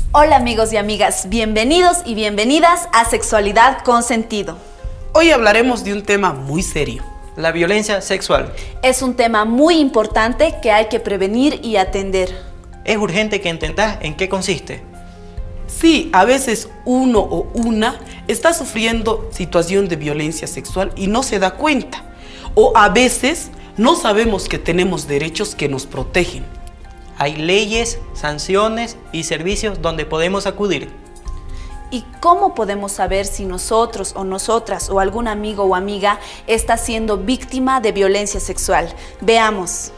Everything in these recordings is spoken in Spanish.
Hola amigos y amigas, bienvenidos y bienvenidas a Sexualidad con Sentido. Hoy hablaremos de un tema muy serio. La violencia sexual. Es un tema muy importante que hay que prevenir y atender. Es urgente que entendas en qué consiste. Sí, a veces uno o una está sufriendo situación de violencia sexual y no se da cuenta. O a veces no sabemos que tenemos derechos que nos protegen. Hay leyes, sanciones y servicios donde podemos acudir. ¿Y cómo podemos saber si nosotros o nosotras o algún amigo o amiga está siendo víctima de violencia sexual? Veamos.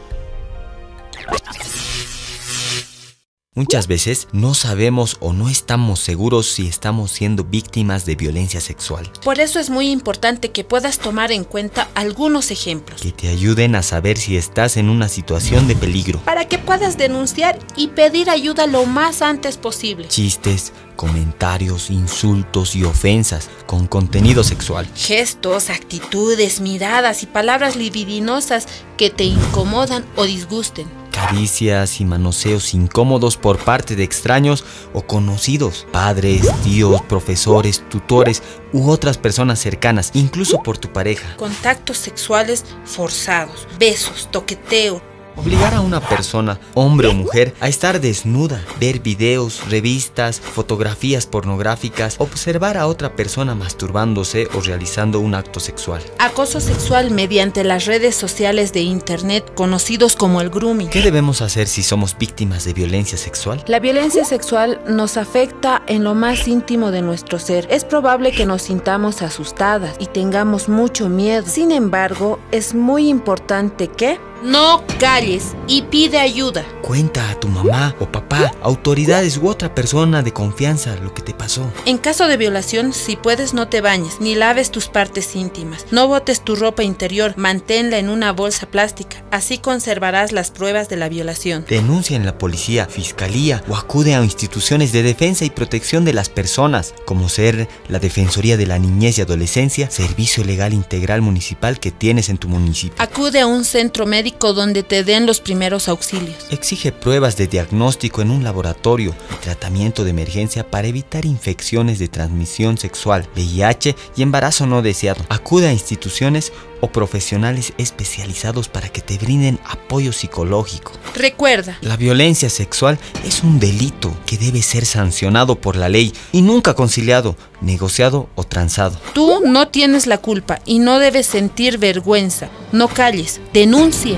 Muchas veces no sabemos o no estamos seguros si estamos siendo víctimas de violencia sexual. Por eso es muy importante que puedas tomar en cuenta algunos ejemplos. Que te ayuden a saber si estás en una situación de peligro. Para que puedas denunciar y pedir ayuda lo más antes posible. Chistes, comentarios, insultos y ofensas con contenido sexual. Gestos, actitudes, miradas y palabras libidinosas que te incomodan o disgusten. Caricias y manoseos incómodos por parte de extraños o conocidos, padres, tíos, profesores, tutores u otras personas cercanas, incluso por tu pareja. Contactos sexuales forzados, besos, toqueteo. Obligar a una persona, hombre o mujer, a estar desnuda, ver videos, revistas, fotografías pornográficas, observar a otra persona masturbándose o realizando un acto sexual. Acoso sexual mediante las redes sociales de internet conocidos como el grooming. ¿Qué debemos hacer si somos víctimas de violencia sexual? La violencia sexual nos afecta en lo más íntimo de nuestro ser. Es probable que nos sintamos asustadas y tengamos mucho miedo. Sin embargo, es muy importante que no calles y pide ayuda. Cuenta a tu mamá o papá, autoridades u otra persona de confianza lo que te pasó. En caso de violación, si puedes, no te bañes ni laves tus partes íntimas. No botes tu ropa interior, manténla en una bolsa plástica. Así conservarás las pruebas de la violación. Denuncia en la policía, fiscalía o acude a instituciones de defensa y protección de las personas, como ser la Defensoría de la Niñez y Adolescencia, Servicio Legal Integral Municipal que tienes en tu municipio. Acude a un centro médico donde te den los primeros auxilios. Exige pruebas de diagnóstico en un laboratorio y tratamiento de emergencia para evitar infecciones de transmisión sexual, VIH y embarazo no deseado. Acude a instituciones o profesionales especializados para que te brinden apoyo psicológico. Recuerda, la violencia sexual es un delito que debe ser sancionado por la ley y nunca conciliado, negociado o transado. Tú no tienes la culpa y no debes sentir vergüenza. No calles, denuncia.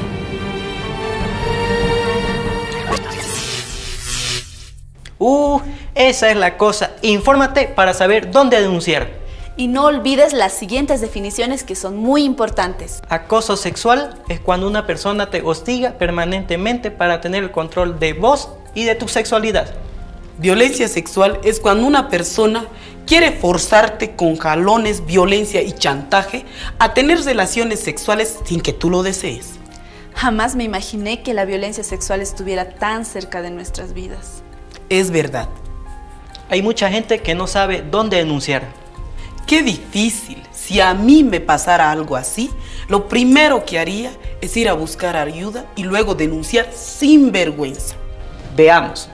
Esa es la cosa. Infórmate para saber dónde denunciar. Y no olvides las siguientes definiciones que son muy importantes. Acoso sexual es cuando una persona te hostiga permanentemente para tener el control de vos y de tu sexualidad. Violencia sexual es cuando una persona quiere forzarte con jalones, violencia y chantaje a tener relaciones sexuales sin que tú lo desees. Jamás me imaginé que la violencia sexual estuviera tan cerca de nuestras vidas. Es verdad. Hay mucha gente que no sabe dónde denunciar. Qué difícil. Si a mí me pasara algo así, lo primero que haría es ir a buscar ayuda y luego denunciar sin vergüenza. Veamos.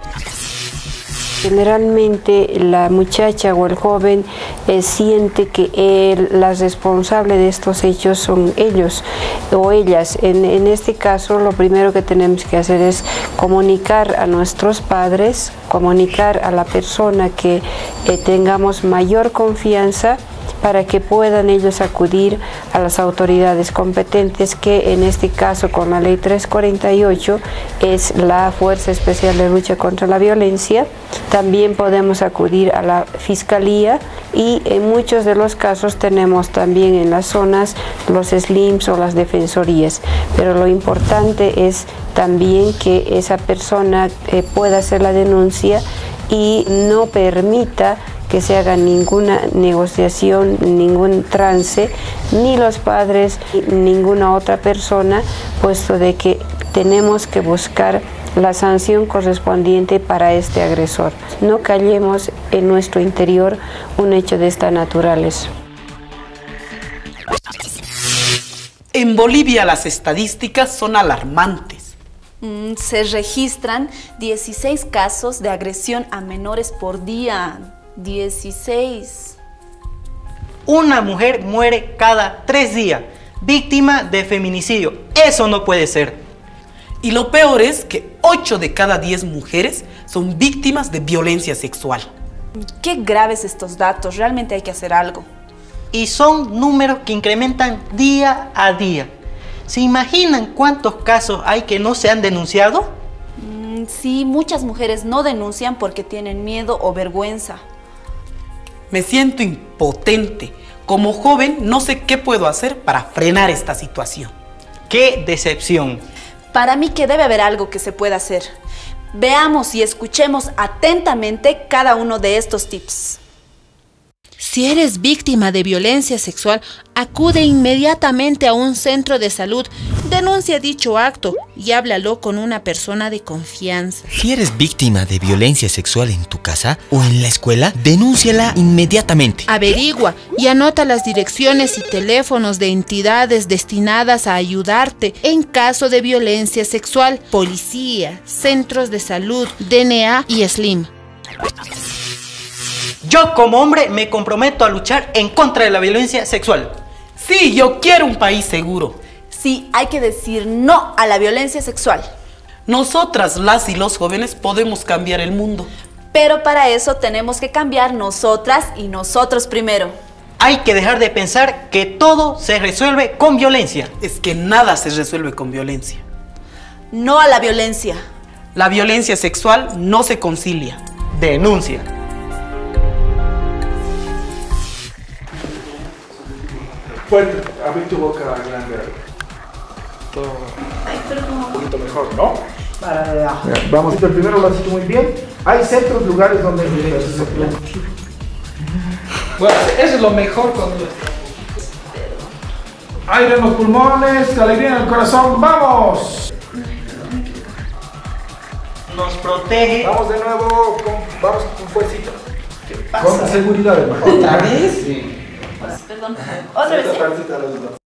Generalmente la muchacha o el joven siente que la responsable de estos hechos son ellos o ellas. En este caso, lo primero que tenemos que hacer es comunicar a nuestros padres, comunicar a la persona que tengamos mayor confianza para que puedan ellos acudir a las autoridades competentes, que en este caso con la ley 348 es la Fuerza Especial de Lucha contra la Violencia. También podemos acudir a la Fiscalía y en muchos de los casos tenemos también en las zonas los SLIMs o las defensorías. Pero lo importante es también que esa persona pueda hacer la denuncia y no permita que se haga ninguna negociación, ningún trance, ni los padres, ni ninguna otra persona, puesto de que tenemos que buscar la sanción correspondiente para este agresor. No callemos en nuestro interior un hecho de esta naturaleza. En Bolivia las estadísticas son alarmantes. Se registran 16 casos de agresión a menores por día. 16. Una mujer muere cada 3 días, víctima de feminicidio. Eso no puede ser. Y lo peor es que 8 de cada 10 mujeres son víctimas de violencia sexual. Qué graves estos datos, realmente hay que hacer algo. Y son números que incrementan día a día. ¿Se imaginan cuántos casos hay que no se han denunciado? Sí, muchas mujeres no denuncian porque tienen miedo o vergüenza. Me siento impotente. Como joven no sé qué puedo hacer para frenar esta situación. ¡Qué decepción! Para mí que debe haber algo que se pueda hacer. Veamos y escuchemos atentamente cada uno de estos tips. Si eres víctima de violencia sexual, acude inmediatamente a un centro de salud, denuncia dicho acto y háblalo con una persona de confianza. Si eres víctima de violencia sexual en tu casa o en la escuela, denúnciala inmediatamente. Averigua y anota las direcciones y teléfonos de entidades destinadas a ayudarte en caso de violencia sexual: policía, centros de salud, DNA y SLIM. Yo como hombre me comprometo a luchar en contra de la violencia sexual. Sí, yo quiero un país seguro. Sí, hay que decir no a la violencia sexual. Nosotras, las y los jóvenes, podemos cambiar el mundo. Pero para eso tenemos que cambiar nosotras y nosotros primero. Hay que dejar de pensar que todo se resuelve con violencia. Es que nada se resuelve con violencia. No a la violencia. La violencia sexual no se concilia. Denuncia. Fuerte, abrir tu boca grande. Todo un poquito mejor, ¿no? Ya, vamos, el primero lo has hecho muy bien. Hay centros, lugares donde... Bueno, eso es lo mejor cuando... Aire en los pulmones, alegría en el corazón, ¡vamos! Nos protege. Vamos de nuevo, vamos con fuercita. ¿Qué pasa? Con seguridad, hermano. ¿Otra vez? Sí. Perdón. ¿Otra vez? Esta partecita la ayuda.